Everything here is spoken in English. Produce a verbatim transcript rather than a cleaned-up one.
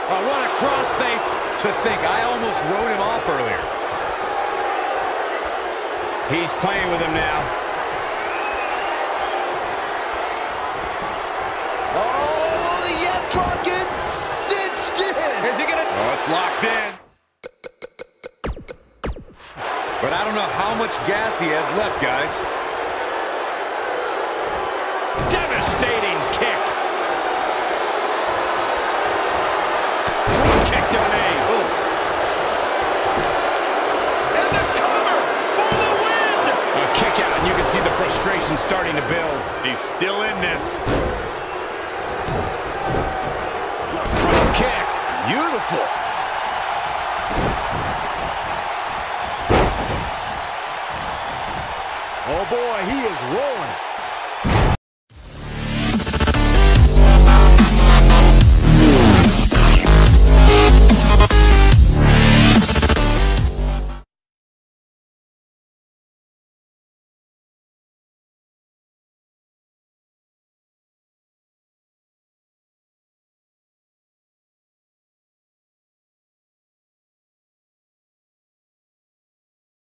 Oh, what a crossface. To think, I almost wrote him off earlier. He's playing with him now. Oh, the yes lock is cinched in. Is he gonna? Oh, it's locked in. But I don't know how much gas he has left, guys. Devastating kick. Drop kick to the knee. Oh. And the cover for the win. A kick out, and you can see the frustration starting to build. He's still in this. Drop kick. Beautiful. Oh boy, he is rolling.